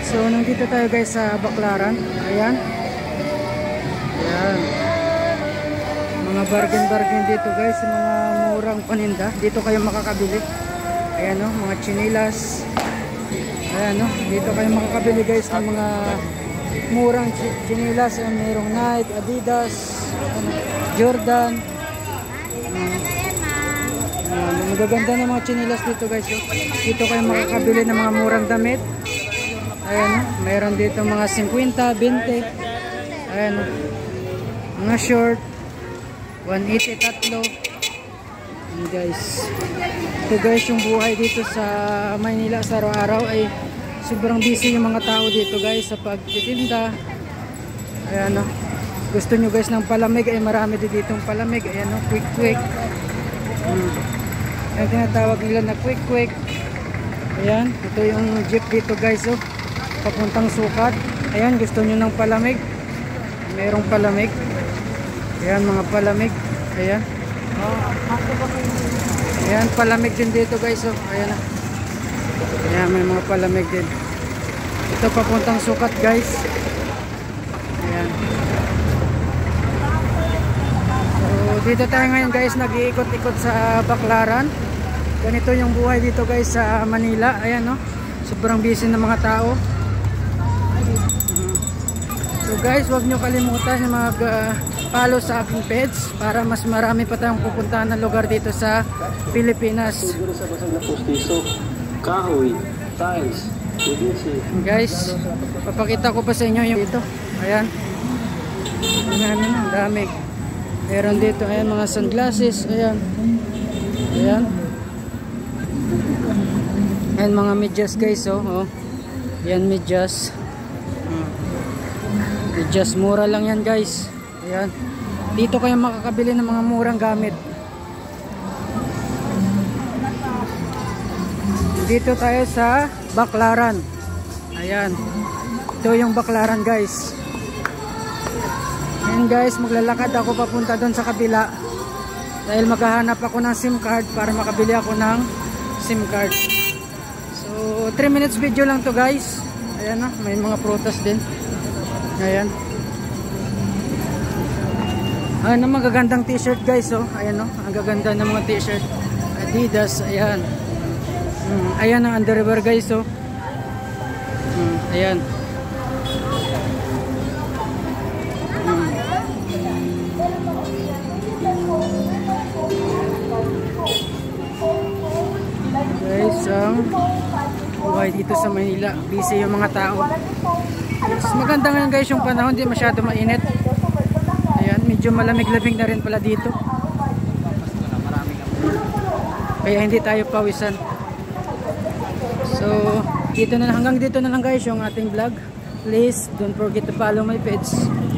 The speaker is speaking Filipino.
So nandito tayo guys sa Baclaran. Ayan. Ayan. Mga bargain dito guys, mga murang paninda. Dito kayo makakabili. Ayan o, mga chinilas. Ayan o, dito kayo makakabili guys ng mga murang chinilas. Ayan, mayroong Nike, Adidas, Jordan. Magaganda ng mga chinilas dito guys. Dito kayo makakabili ng mga murang damit. Ayan o, mayroon dito mga 50, 20. Ayan o, mga short 180 tatlo. Ayan guys. Ito guys yung buhay dito sa Maynila sa araw-araw ay sobrang busy yung mga tao dito guys sa pagtitinda. Ayan o, gusto nyo guys ng palamig ay marami dito yung palamig. Ayan o, quick. Ayan tinatawag nila na quick. Ayan, ito yung jeep dito guys o, papuntang Sukat. Ayan, gusto nyo ng palamig, mayroong palamig. Ayan, mga palamig. Ayan, ayan, palamig din dito guys o. Ayan, ayan, may mga palamig din. Ito papuntang Sukat guys. Ayan. So dito tayo ngayon guys, nag-iikot-ikot sa Baclaran. Ganito yung buhay dito guys sa Manila. Ayan no, sobrang busy ng mga tao. So guys, huwag nyo kalimutan yung mag-follow sa aking page para mas marami pa tayong pupuntahan ng lugar dito sa Pilipinas. Siguro sa basang na postiso, kahoy, tiles, guys, papakita ko pa sa inyo yung dito. Ayan. Ayan, ang dami. Meron dito, ayan, mga sunglasses. Ayan. Ayan. Ayan, mga medyas guys, oh. Ayan, medyas. Medyas, mura lang yan guys. Ayan. Dito kayo makakabili ng mga murang gamit. Dito tayo sa Baclaran. Ayan. Ito yung Baclaran guys. Ayan guys, maglalakad ako papunta doon sa kabila. Dahil maghahanap ako ng SIM card para makabili ako ng SIM card. So 3 minutes video lang to guys. Ayan na, may mga prutas din. Ayan. Ayan ang magagandang t-shirt guys oh. Ayan oh, ang gaganda ng mga t-shirt. Adidas, ayan. Ayan ang underwear guys oh. Ayan. Guys, buhay dito sa Manila, busy yung mga tao. Mas maganda ngayon guys yung panahon, hindi masyado mainit. Ayan, medyo malamig-lamig na rin pala dito. Kaya hindi tayo pawisan. So, dito na lang, hanggang dito na lang guys yung ating vlog. Please don't forget to follow my page.